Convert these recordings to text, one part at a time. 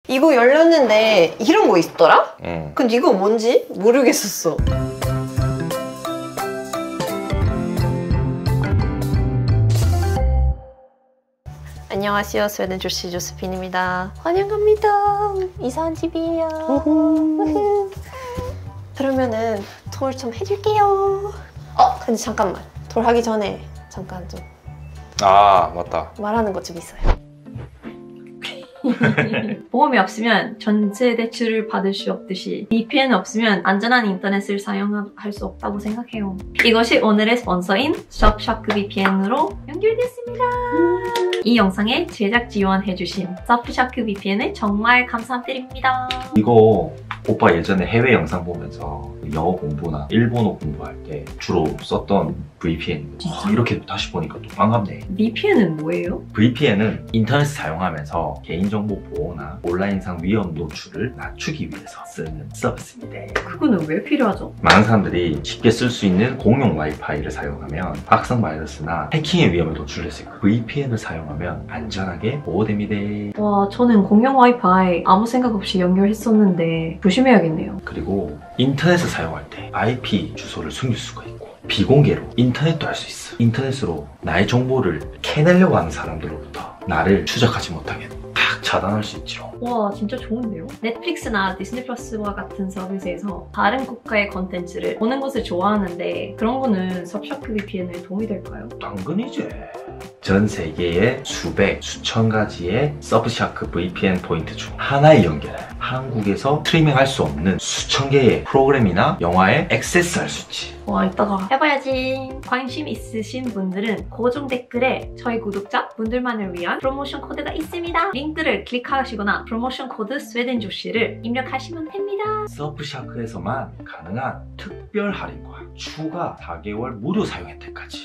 이거 열렸는데 이런 거 있더라? 근데 이거 뭔지 모르겠었어. 안녕하세요. 스웨덴 조씨 조스핀입니다. 환영합니다. 이사한 집이에요. 그러면은 돌 좀 해줄게요. 근데 잠깐만. 돌 하기 전에 잠깐 좀 맞다. 말하는 것 좀 있어요. 보험이 없으면 전세 대출을 받을 수 없듯이 VPN 없으면 안전한 인터넷을 사용할 수 없다고 생각해요. 이것이 오늘의 스폰서인 서프샤크 VPN으로 연결됐습니다. 이 영상에 제작 지원해주신 서프샤크 VPN에 정말 감사드립니다. 이거 오빠 예전에 해외 영상 보면서 영어 공부나 일본어 공부할 때 주로 썼던 VPN. 이렇게 다시 보니까 또 반갑네. VPN은 뭐예요? VPN은 인터넷 사용하면서 개인정보 보호나 온라인상 위험 노출을 낮추기 위해서 쓰는 서비스입니다. 그거는 왜 필요하죠? 많은 사람들이 쉽게 쓸 수 있는 공용 와이파이를 사용하면 악성 바이러스나 해킹의 위험을 노출할 수 있고 VPN을 사용하면 안전하게 보호됩니다. 와, 저는 공용 와이파이 아무 생각 없이 연결했었는데 조심해야겠네요. 그리고 인터넷을 사용할 때 IP 주소를 숨길 수가 있고 비공개로 인터넷도 할 수 있어. 인터넷으로 나의 정보를 캐내려고 하는 사람들로부터 나를 추적하지 못하게 딱 차단할 수 있죠. 와, 진짜 좋은데요? 넷플릭스나 디즈니 플러스와 같은 서비스에서 다른 국가의 컨텐츠를 보는 것을 좋아하는데 그런 거는 서프샤크 VPN에 도움이 될까요? 당근이지. 전 세계의 수백, 수천 가지의 서프샤크 VPN 포인트 중 하나에 연결해 한국에서 스트리밍할 수 없는 수천 개의 프로그램이나 영화에 액세스할 수 있지. 와, 이따가 해봐야지. 관심 있으신 분들은 고정 댓글에 저희 구독자 분들만을 위한 프로모션 코드가 있습니다. 링크를 클릭하시거나 프로모션 코드 스웨덴 조씨를 입력하시면 됩니다. 서프샤크에서만 가능한 특별 할인과 추가 4개월 무료 사용 혜택까지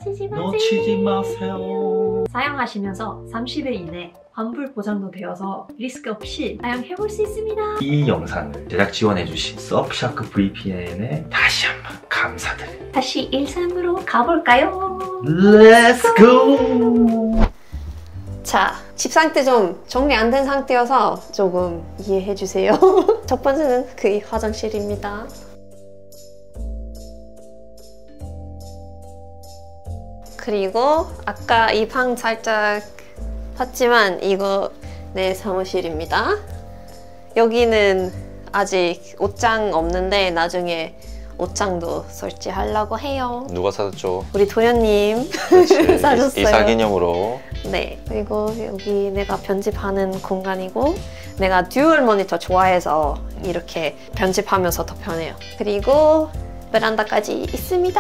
놓치지 마세요. 사용하시면서 30일 이내 환불 보장도 되어서 리스크 없이 사용해볼 수 있습니다. 이 영상을 제작 지원해주신 서프샤크 VPN에 다시 한번 감사드립니다. 다시 일상으로 가볼까요? Let's go! 자, 집 상태 좀 정리 안 된 상태여서 조금 이해해주세요. 첫 번째는 그 화장실입니다. 그리고 아까 이 방 살짝 봤지만 이거 내 사무실입니다. 여기는 아직 옷장 없는데 나중에 옷장도 설치하려고 해요. 누가 사줬죠? 우리 도련님 사줬어요. 이사 기념으로. 네, 그리고 여기 내가 편집하는 공간이고 내가 듀얼 모니터 좋아해서 이렇게 편집하면서 더 편해요. 그리고 베란다까지 있습니다.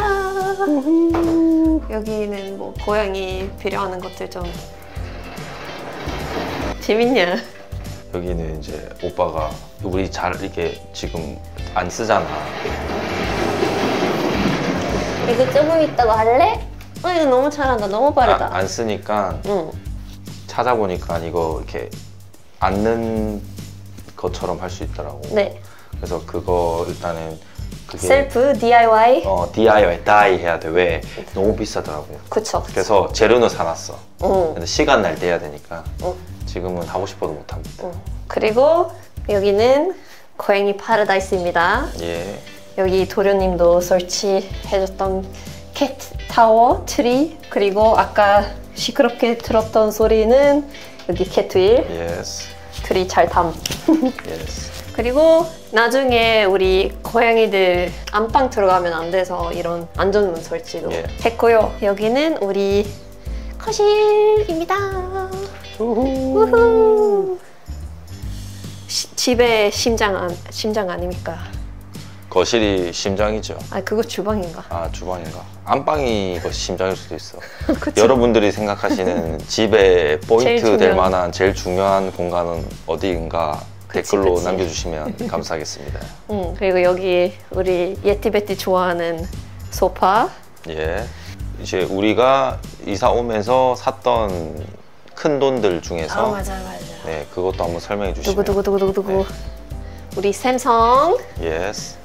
여기는 뭐 고양이 필요하는 것들 좀 재밌냐? 여기는 이제 오빠가 우리 잘 이렇게 지금 안 쓰잖아. 이거 조금 있다가 할래? 이거 너무 잘한다. 너무 빠르다. 안 쓰니까 찾아보니까 이거 이렇게 앉는 것처럼 할 수 있더라고. 네. 그래서 그거 일단은 그게 셀프 DIY? DIY 다이 해야 돼. 왜? 너무 비싸더라고요. 그쵸. 그래서 재료는 사놨어. 근데 시간 날 때 해야 되니까 지금은 하고 싶어도 못합니다. 그리고 여기는 고양이 파라다이스입니다. 예. 여기 도련님도 설치해줬던 캣 타워 트리, 그리고 아까 시끄럽게 들었던 소리는 여기 캣윌. 예스. 트리 잘 담. 예스. 그리고 나중에 우리 고양이들 안방 들어가면 안 돼서 이런 안전문 설치도 했고요. 여기는 우리 거실입니다. 우후. 집의 심장 아닙니까? 거실이 심장이죠. 그거 주방인가? 주방인가? 안방이 심장일 수도 있어. 여러분들이 생각하시는 집에 포인트 될 만한 제일 중요한 공간은 어디인가 댓글로 남겨주시면 감사하겠습니다. 그리고 여기 우리 예티베티 좋아하는 소파. 예. 이제 우리가 이사 오면서 샀던 큰 돈들 중에서 맞아. 네, 그것도 한번 설명해 주시면. 두구. 네. 우리 샘성 예스.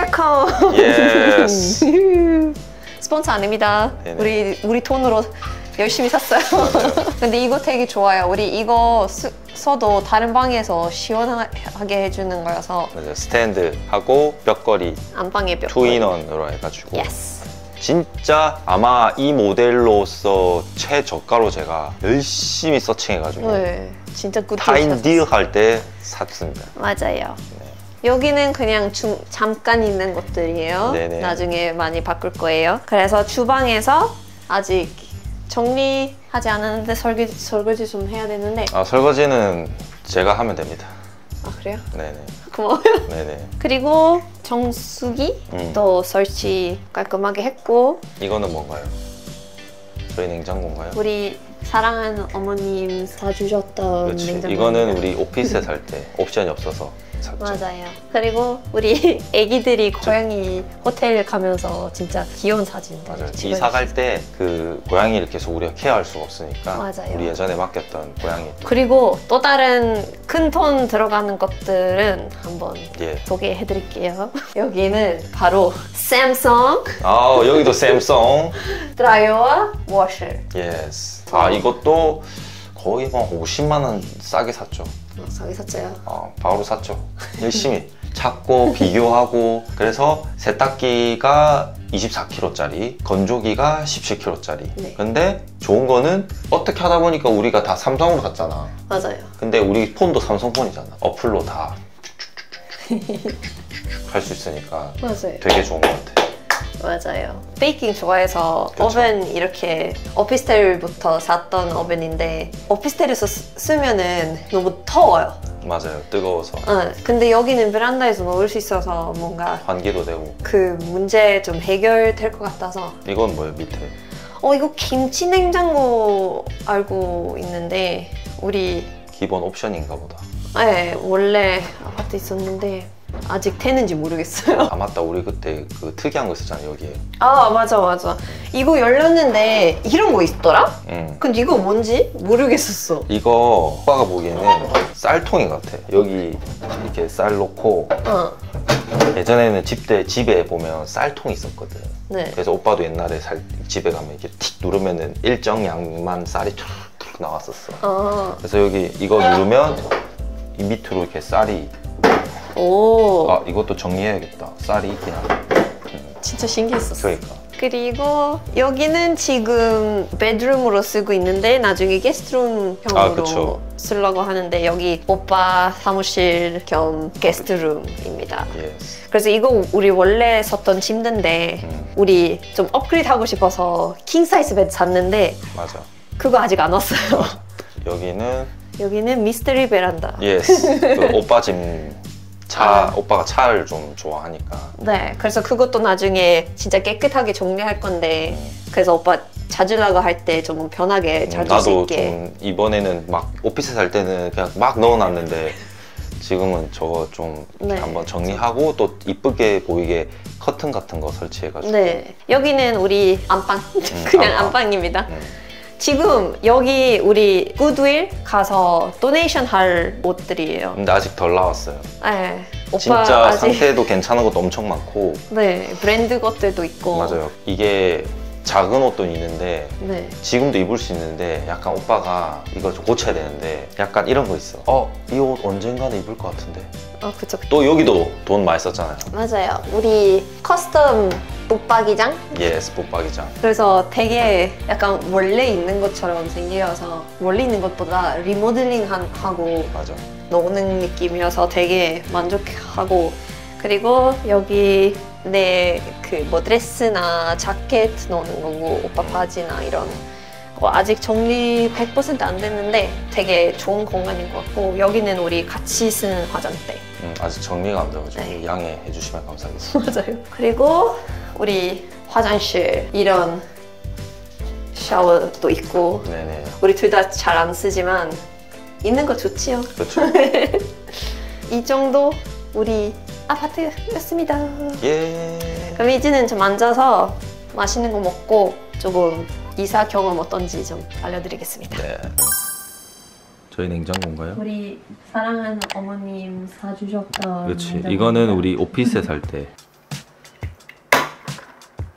에어컨. 예스. 스폰서 아닙니다. 네네. 우리 돈으로 열심히 샀어요. 근데 이거 되게 좋아요. 우리 이거 써도 다른 방에서 시원하게 해주는 거여서. 맞아요. 스탠드하고 벽걸이 안방에 벽. 투인원으로 해가지고. 예스. 진짜 아마 이 모델로서 최저가로 제가 열심히 서칭해가지고 네, 진짜 굿 타인디어 할 때 샀습니다. 맞아요. 여기는 그냥 잠깐 있는 것들이에요. 네네. 나중에 많이 바꿀 거예요. 그래서 주방에서 아직 정리하지 않았는데 설거지 좀 해야 되는데. 아, 설거지는 제가 하면 됩니다. 아, 그래요? 네네. 고마워요. 네네. 그리고 정수기도 설치 깔끔하게 했고. 이거는 뭔가요? 저희 냉장고인가요? 우리 사랑하는 어머님 사주셨던 그렇지. 냉장고. 이거는 우리 오피스에 살 때 옵션이 없어서 샀죠. 맞아요. 그리고 우리 애기들이 고양이 호텔 가면서 진짜 귀여운 사진들 맞아요. 찍어주셨어요. 이사 갈 때 그 고양이를 계속 우리가 케어할 수가 없으니까 맞아요. 우리 예전에 맡겼던 고양이. 그리고 또 다른 큰 돈 들어가는 것들은 한번 예. 소개해 드릴게요. 여기는 바로 샘성 아, 여기도 샘성. 드라이어와 워셔. 예스. 아, 이것도 거의 막 50만 원 싸게 샀죠. 싸게 샀어요. 바로 샀죠. 열심히 찾고 비교하고. 그래서 세탁기가 24kg짜리, 건조기가 17kg짜리. 네. 근데 좋은 거는 어떻게 하다 보니까 우리가 다 삼성으로 샀잖아. 맞아요. 근데 우리 폰도 삼성 폰이잖아. 어플로 다 할 수 있으니까 맞아요. 되게 좋은 것 같아. 맞아요. 베이킹 좋아해서 그쵸. 오븐 이렇게 오피스텔부터 샀던 오븐인데 오피스텔에서 쓰면은 너무 더워요. 맞아요. 뜨거워서 근데 여기는 베란다에서 먹을 수 있어서 뭔가 환기도 되고. 그 문제 좀 해결될 것 같아서. 이건 뭐예요, 밑에? 이거 김치 냉장고 알고 있는데 우리 기본 옵션인가 보다. 네, 원래 아파트 있었는데 아직 되는지 모르겠어요. 아, 맞다. 우리 그때 그 특이한 거 있었잖아, 여기에. 아, 맞아. 이거 열렸는데 이런 거 있더라? 근데 이거 뭔지 모르겠었어. 이거 오빠가 보기에는 쌀통이 같아. 여기 이렇게 쌀 넣고. 예전에는 집에 보면 쌀통이 있었거든. 네. 그래서 오빠도 옛날에 집에 가면 이렇게 틱 누르면은 일정 양만 쌀이 툭툭 나왔었어. 그래서 여기 이거 누르면 이 밑으로 이렇게 쌀이. 오. 아, 이것도 정리해야겠다. 쌀이 있긴 하네. 진짜 신기했었어. 그러니까. 그리고 여기는 지금 베드룸으로 쓰고 있는데 나중에 게스트룸형으로 그쵸. 쓰려고 하는데 여기 오빠 사무실 겸 게스트룸입니다. 예스. 그래서 이거 우리 원래 썼던 침대인데 우리 좀 업그레이드 하고 싶어서 킹 사이즈 베드 샀는데 맞아. 그거 아직 안 왔어요. 여기는 미스터리 베란다. 예스. 그 오빠 집 오빠가 차를 좀 좋아하니까. 네, 그래서 그것도 나중에 진짜 깨끗하게 정리할 건데 그래서 오빠 찾으려고 할 때 좀 편하게 찾을 수 나도 있게. 좀 이번에는 막 오피스 살 때는 그냥 막 넣어놨는데 지금은 저거 좀 네. 한번 정리하고 또 이쁘게 보이게 커튼 같은 거 설치해가지고. 네, 여기는 우리 안방. 그냥 안방. 안방입니다. 지금 여기 우리 굿윌 가서 도네이션 할 옷들이에요. 근데 아직 덜 나왔어요. 네, 오빠 진짜 아직 상태도 괜찮은 것도 엄청 많고. 네, 브랜드 것들도 있고. 맞아요. 이게 작은 옷도 있는데 네. 지금도 입을 수 있는데 약간 오빠가 이걸 좀 고쳐야 되는데 약간 이런 거 있어. 이 옷 언젠가는 입을 것 같은데. 그쵸. 또 여기도 돈 많이 썼잖아요. 맞아요. 우리 커스텀 붙박이장? 예스, 붙박이장. 그래서 되게 약간 원래 있는 것처럼 생겨서 원래 있는 것보다 리모델링 하고 맞아. 노는 느낌이어서 되게 만족하고. 그리고 여기 내 그 뭐 드레스나 자켓 넣는 거고 오빠 바지나 이런 거 아직 정리 100% 안 됐는데 되게 좋은 공간인 것 같고 여기는 우리 같이 쓰는 화장대. 아직 정리가 안 돼가지고 네. 양해해 주시면 감사하겠습니다. 맞아요. 그리고 우리 화장실 이런 샤워도 있고 네네. 우리 둘 다 잘 안 쓰지만 있는 거 좋지요. 그렇죠. 이 정도 우리 아파트였습니다. 예. 그럼 이제는 좀 앉아서 맛있는 거 먹고 조금 이사 경험 어떤지 좀 알려드리겠습니다. 네. 저희 냉장고인가요? 우리 사랑하는 어머님 사주셨던 그렇지. 냉장고입니다. 이거는 우리 오피스에 살 때.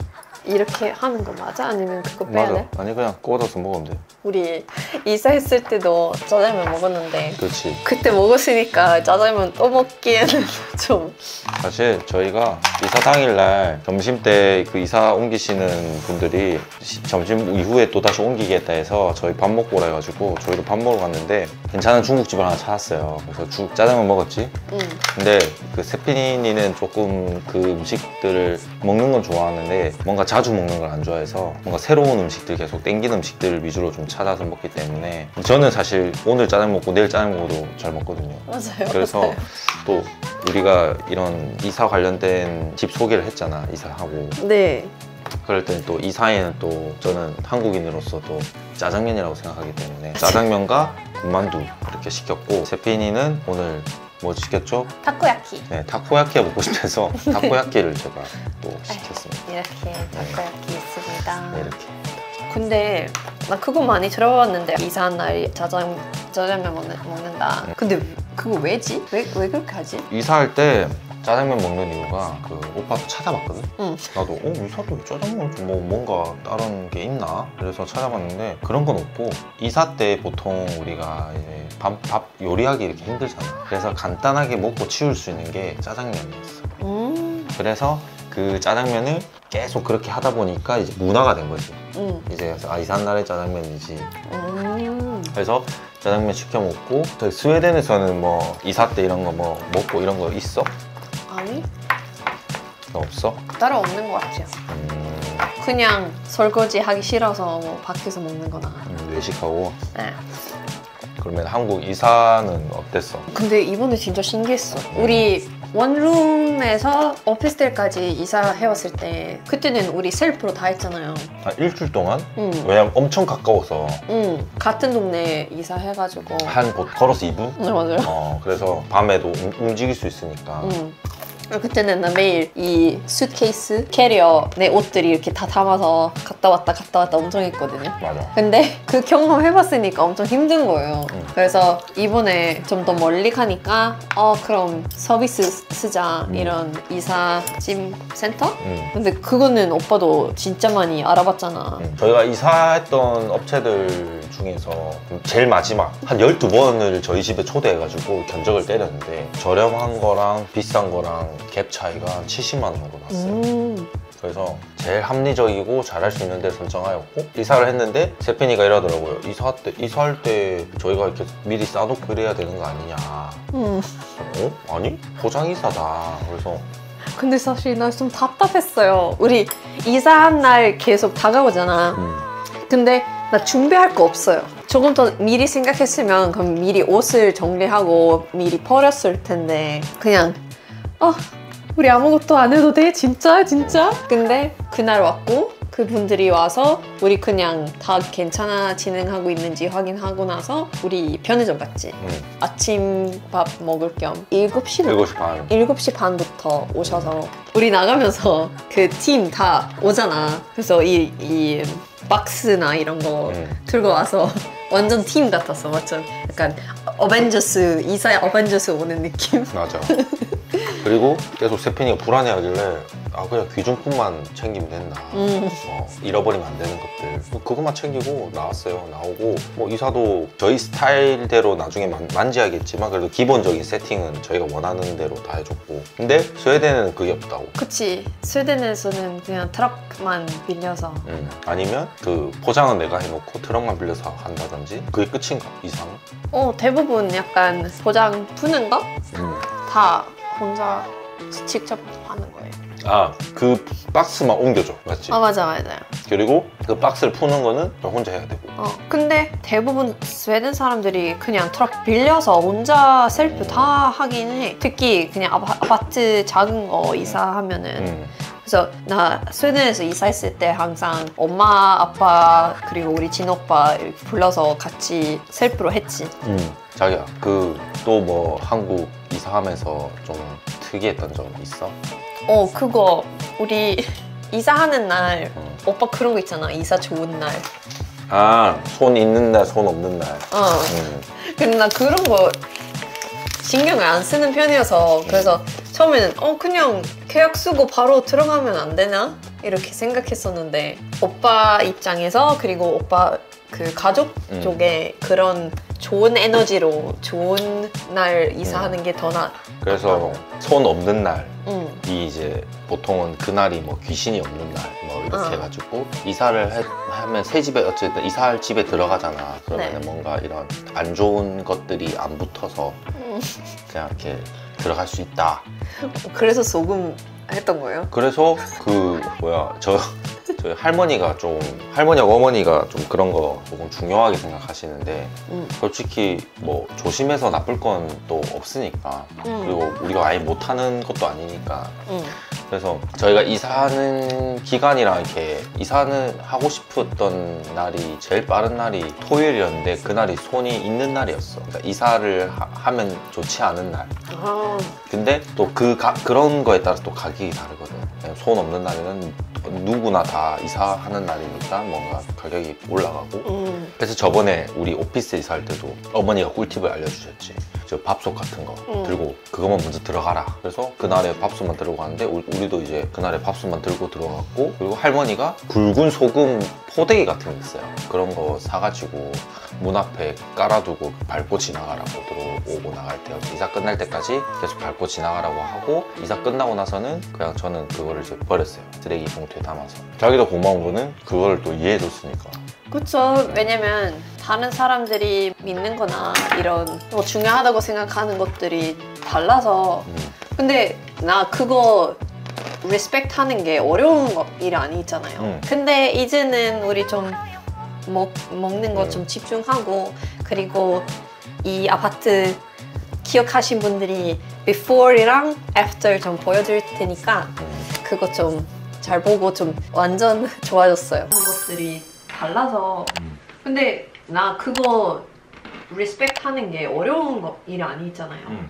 이렇게 하는 거 맞아? 아니면 그거 빼야 돼? 아니 그냥 꽂아서 먹으면 돼. 우리 이사했을 때도 짜장면 먹었는데 그렇지. 그때 먹었으니까 짜장면 또 먹기에는 좀 사실 저희가 이사 당일날 점심 때 그 이사 옮기시는 분들이 점심 이후에 또 다시 옮기겠다 해서 저희 밥 먹고 오라 해가지고 저희도 밥 먹으러 갔는데 괜찮은 중국집을 하나 찾았어요. 그래서 짜장면 먹었지. 근데 그 세피니는 조금 그 음식들을 먹는 건 좋아하는데 뭔가 자주 먹는 걸 안 좋아해서 뭔가 새로운 음식들 계속 땡기는 음식들을 위주로 좀 찾아서 먹기 때문에 저는 사실 오늘 짜장면 먹고 내일 짜장면 먹어도 잘 먹거든요. 맞아요. 그래서 맞아요. 또 우리가 이런 이사 관련된 집 소개를 했잖아, 이사하고. 네. 그럴 땐 또 이사에는 또 저는 한국인으로서 또 짜장면이라고 생각하기 때문에 짜장면과 군만두 이렇게 시켰고, 세피니는 오늘 뭐 시켰죠? 타코야키. 네, 타코야키가 먹고 싶어서 타코야키를 제가 또 시켰습니다. 이렇게 타코야키 있습니다. 네, 이렇게. 근데 나 그거 많이 들어봤는데 이사한 날 짜장면 먹는다. 근데 그거 왜지? 왜 그렇게 하지? 이사할 때 짜장면 먹는 이유가 그 오빠도 찾아봤거든? 응. 나도 이사도 짜장면 좀 뭐 뭔가 다른 게 있나? 그래서 찾아봤는데 그런 건 없고, 이사 때 보통 우리가 이제 밥 요리하기 이렇게 힘들잖아. 그래서 간단하게 먹고 치울 수 있는 게 짜장면이었어. 그래서 그 짜장면을 계속 그렇게 하다 보니까 이제 문화가 된 거지. 이제 이사 날의 짜장면이지. 그래서 짜장면 시켜 먹고, 저희 스웨덴에서는 뭐 이사 때 이런 거 뭐 먹고 이런 거 있어? 아니? 너 없어? 따로 없는 것 같아요. 그냥 설거지 하기 싫어서 뭐 밖에서 먹는 거나. 외식하고. 네. 그러면 한국 이사는 어땠어? 근데 이번에 진짜 신기했어. 우리 원룸에서 오피스텔까지 이사해왔을 때 그때는 우리 셀프로 다 했잖아요. 한 일주일 동안? 응. 왜냐면 엄청 가까워서 응. 같은 동네에 이사해가지고. 한 걸어서 2분? 네, 맞아요. 그래서 밤에도 움직일 수 있으니까. 응. 그때는 나 매일 이 수트케이스, 캐리어, 내 옷들이 이렇게 다 담아서 갔다 왔다 엄청 했거든요. 맞아. 근데 그 경험 해봤으니까 엄청 힘든 거예요. 그래서 이번에 좀 더 멀리 가니까 그럼 서비스 쓰자, 이런 이삿짐 센터? 근데 그거는 오빠도 진짜 많이 알아봤잖아. 저희가 이사했던 업체들 중에서 제일 마지막 한 12번을 저희 집에 초대해가지고 견적을 때렸는데, 저렴한 거랑 비싼 거랑 갭 차이가 한 70만 원 정도 났어요. 그래서 제일 합리적이고 잘할 수 있는 데 선정하였고, 이사를 했는데 세피니가 이러더라고요. 이사할 때 저희가 이렇게 미리 싸놓고 이래야 되는 거 아니냐. 아니? 포장 이사다. 그래서 근데 사실 나 좀 답답했어요. 우리 이사한 날 계속 다가오잖아. 근데 나 준비할 거 없어요. 조금 더 미리 생각했으면 그럼 미리 옷을 정리하고 미리 버렸을 텐데, 그냥 우리 아무것도 안 해도 돼? 진짜? 근데 그날 왔고 그분들이 와서 우리 그냥 다 괜찮아 진행하고 있는지 확인하고 나서 우리 편의점 갔지. 아침밥 먹을 겸 7시 반부터 오셔서 우리 나가면서 그 팀 다 오잖아. 그래서 이 박스나 이런 거 들고 와서 완전 팀 같았어. 맞죠? 약간 이사 어벤져스 오는 느낌? 맞아. 그리고 계속 세피니가 불안해하길래 그냥 귀중품만 챙기면 된다. 잃어버리면 안 되는 것들 그것만 챙기고 나왔어요. 나오고 뭐 이사도 저희 스타일대로 나중에 만지야겠지만 그래도 기본적인 세팅은 저희가 원하는 대로 다 해줬고. 근데 스웨덴에는 그게 없다고. 그치. 스웨덴에서는 그냥 트럭만 빌려서 아니면 그 포장은 내가 해놓고 트럭만 빌려서 한다든지 그게 끝인가? 이상은? 대부분 약간 포장 푸는 거? 다 혼자 직접 하는 거예요. 그 박스만 옮겨줘. 맞지? 맞아요. 그리고 그 박스를 푸는 거는 저 혼자 해야 되고. 근데 대부분 스웨덴 사람들이 그냥 트럭 빌려서 혼자 셀프 다 하긴 해. 특히 그냥 아파트 작은 거 이사하면은. 그래서 나 스웨덴에서 이사했을 때 항상 엄마, 아빠 그리고 우리 진오빠 불러서 같이 셀프로 했지. 자기야, 또 뭐 한국 이사하면서 좀 특이했던 점 있어? 그거 우리 이사하는 날 오빠 그런 거 있잖아. 이사 좋은 날. 손 있는 날, 손 없는 날. 근데 나 그런 거 신경을 안 쓰는 편이어서 그래서 처음에는 그냥 계약 쓰고 바로 들어가면 안 되나? 이렇게 생각했었는데 오빠 입장에서 그리고 오빠 그 가족 쪽에 그런 좋은 에너지로 좋은 날 이사하는 게 더 나아. 그래서 손 없는 날이 이제 보통은 그날이 뭐 귀신이 없는 날 뭐 이렇게 해가지고 이사를 하면 새 집에 어쨌든 이사할 집에 들어가잖아. 그러면 네. 뭔가 이런 안 좋은 것들이 안 붙어서 그냥 이렇게 들어갈 수 있다. 그래서 소금 했던 거예요? 그래서 그 뭐야 저희 할머니하고 어머니가 좀 그런 거 조금 중요하게 생각하시는데 솔직히 뭐 조심해서 나쁠 건 또 없으니까 그리고 우리가 아예 못하는 것도 아니니까 그래서 저희가 이사하는 기간이랑 이렇게 이사는 하고 싶었던 날이 제일 빠른 날이 토요일이었는데 그날이 손이 있는 날이었어. 그러니까 이사를 하면 좋지 않은 날. 근데 또 그런 거에 따라서 또 가격이 다르거든. 손 없는 날에는 누구나 다 이사하는 날이니까 뭔가 가격이 올라가고 그래서 저번에 우리 오피스 이사할 때도 어머니가 꿀팁을 알려주셨지. 저 밥솥 같은 거 들고 그것만 먼저 들어가라. 그래서 그날에 밥솥만 들고 가는데 우리도 이제 그날에 밥솥만 들고 들어갔고 그리고 할머니가 굵은 소금 포대기 같은 게 있어요. 그런 거 사가지고 문 앞에 깔아두고 밟고 지나가라고 들어오고 나갈 때 이사 끝날 때까지 계속 밟고 지나가라고 하고 이사 끝나고 나서는 그냥 저는 그거를 이제 버렸어요. 쓰레기 봉투에 담아서. 자기도 고마운 거는 그거를 또 이해해줬으니까. 그쵸. 왜냐면 다른 사람들이 믿는 거나 이런 뭐 중요하다고 생각하는 것들이 달라서 근데 나 그거 리스펙트 하는 게 어려운 일 아니잖아요. 근데 이제는 우리 좀 먹는 거 좀 집중하고 그리고 이 아파트 기억하신 분들이 before이랑 after 좀 보여줄 테니까 그거 좀 잘 보고 좀 완전 좋아졌어요. 것들이 달라서 근데 나 그거 리스펙트 하는 게 어려운 일 아니잖아요.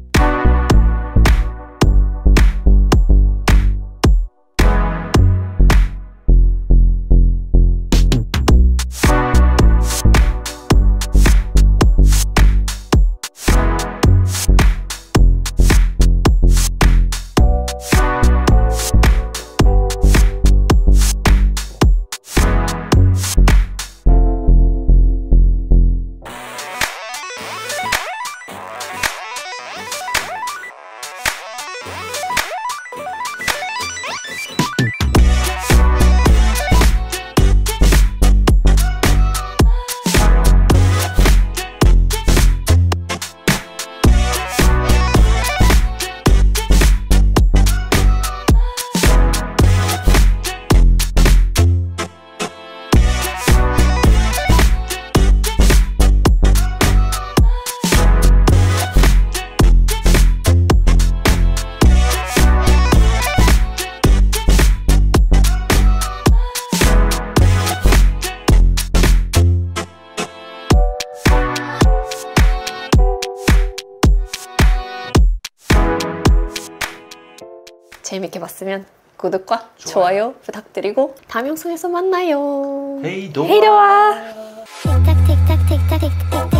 재밌게 봤으면 구독과 좋아요 부탁드리고 다음 영상에서 만나요. 헤이도 헤이도와 틱탁 틱탁 틱탁 틱탁